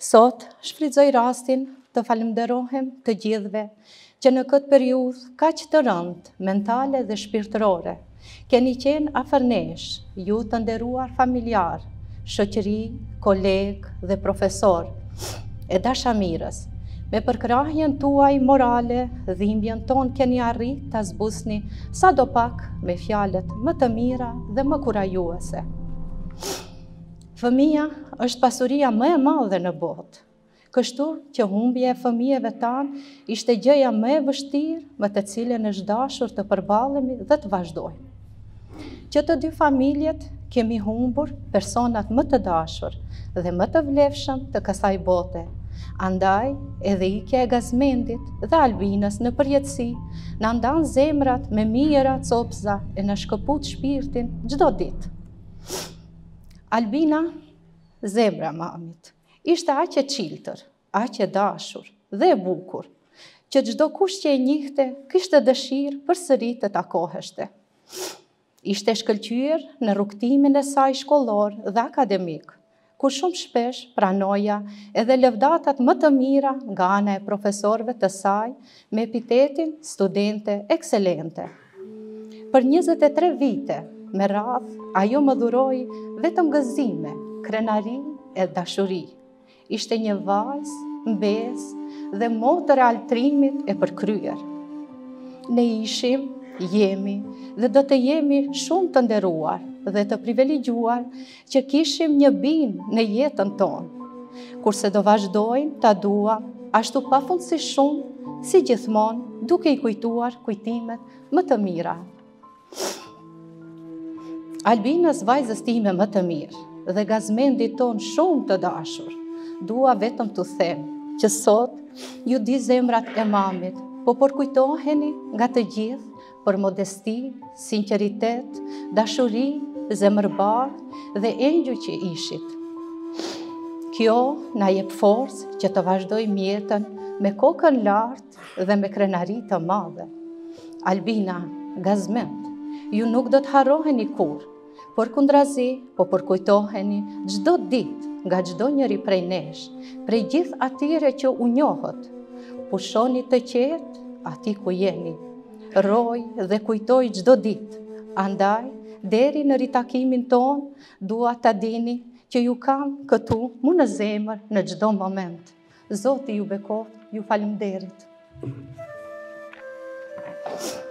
Sot shfrytëzoj rastin të falenderohem të gjithëve që në këtë periudhë kaq të rëndë, mentale dhe shpirtërore, keni qenë afër nesh, ju të nderuar familjar, shoqëri, kolegë dhe profesor e dashamirës. Me përkrahjen tuaj morale, dhimbjen ton keni arrit ta zbusni sadopak me fjalët më të mira dhe më kurajuese. Fëmia është pasuria më e madhe në botë, kështu që humbja e fëmijëve tanë ishte gjëja më e vështirë me të cilën është dashur të përballemi dhe të vazhdojmë. Që të dy familjet kemi humbur personat më të dashur dhe më të vlefshëm të kësaj bote. Andaj, edhe ikja e Gazmendit dhe Albinës në përjetësi na ndan zemrat me mijëra copëza e na shkëput shpirtin çdo ditë. Albina, zemra mamit, ishte aq e çiltër, aq e dashur dhe e bukur, që çdo kush që e njihte kishte dëshirë përsëri të takoheshte. Ishte shkëlqyer në rrugtimin e saj shkollor dhe akademik, ku shumë shpesh pranoja edhe lëvdatat më të mira nga ana e profesorëve të saj me epitetin studente ekselente. Për 23 vite me radhë, ajo më dhuroi vetëm gëzime, krenari e dashuri. Ishte një vajzë, mbesë dhe motër e altrimit e përkryer. Ne ishim, jemi dhe do të jemi shumë të nderuar dhe të privilegjuar që kishim një binë në jetën tonë, kurse do vazhdojmë ta duam ashtu pafundsi shumë si gjithmonë duke i kujtuar kujtimet më të mira. Albinës, vajzës time më të mirë dhe Gazmendit ton shumë të dashur, dua vetëm t'u them që sot ju di zemrat e mamit, po përkujtoheni nga të gjithë për modesti, sinqeritet, dashuri, zemërbardhë dhe engjëj që ishit. Kjo na jep forcë që të vazhdojmë jetën me kokën lartë dhe me krenari të madhe. Albina, Gazmend, ju nuk do të harroheni kur, përkundrazi, po përkujtoheni çdo ditë nga çdo njëri prej nesh, prej gjithë atyre që u njohët. Pushoni të qetë aty ku jeni. Roj dhe kujtoj çdo ditë. Andaj, deri në ritakimin ton, dua ta dini që ju kam këtu mu në zemër në çdo moment. Zoti ju bekoft, ju falemnderit.